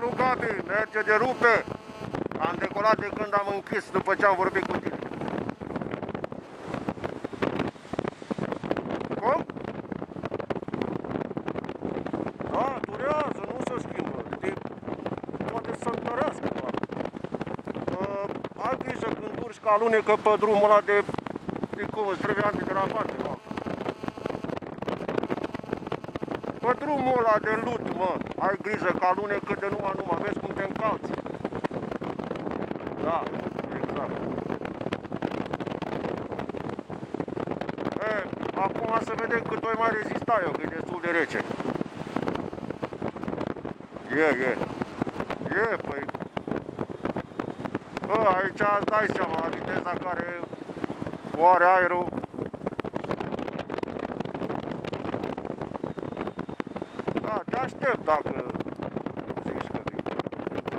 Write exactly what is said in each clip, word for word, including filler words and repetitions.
Salut, Gabi! Merge de rupe! Am decolat de când am închis, după ce am vorbit cu tine. Cum? Da, durează, nu se schimbă. De... poate să întărească doar. Uh, ai grijă când urci că alunecă pe drumul ăla de... de cum îți trebuie antiderapante, mă. Pe drumul ăla de lut, mă, ai grijă că alunecă de numai numai, vezi cum te încalți. Da, exact. E, acum să vedem cât o mai rezista eu, că e destul de rece. E, e. E, păi... Bă, aici îți dai seama, la viteza care o are aerul. Da, te aștept dacă zici că vii. Da?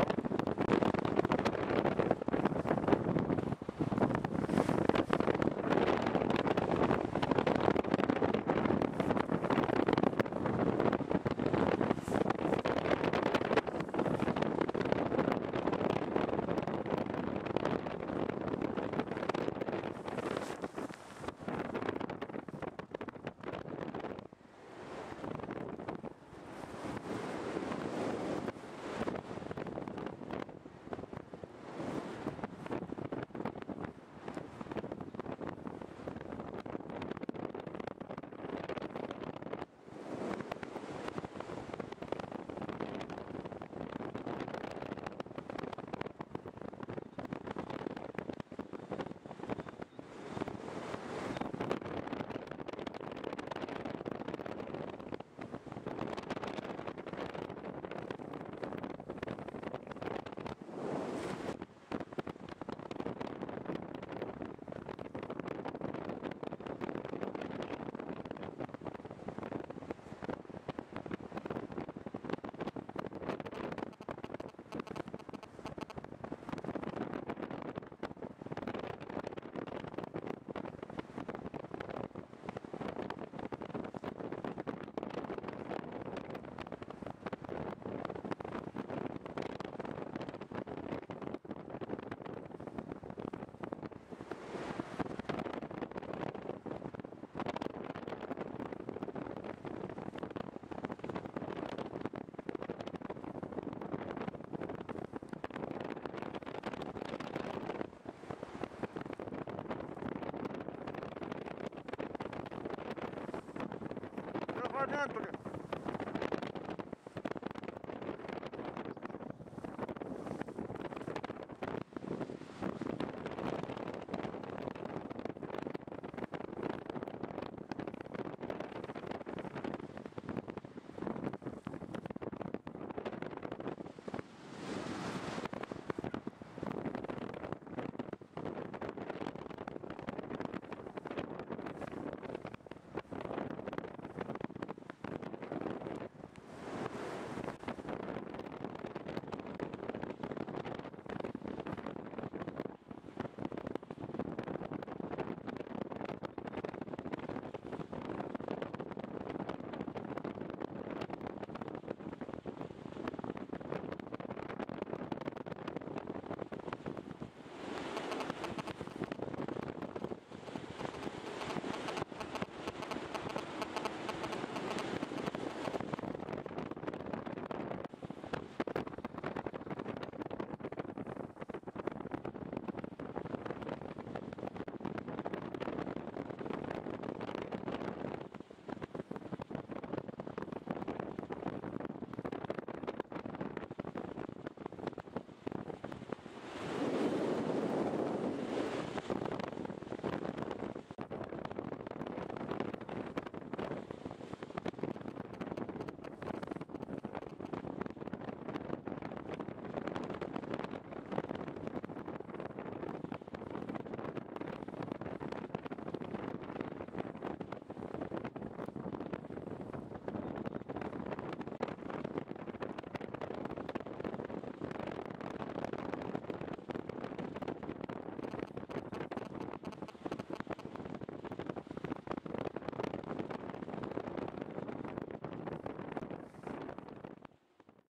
Variantele.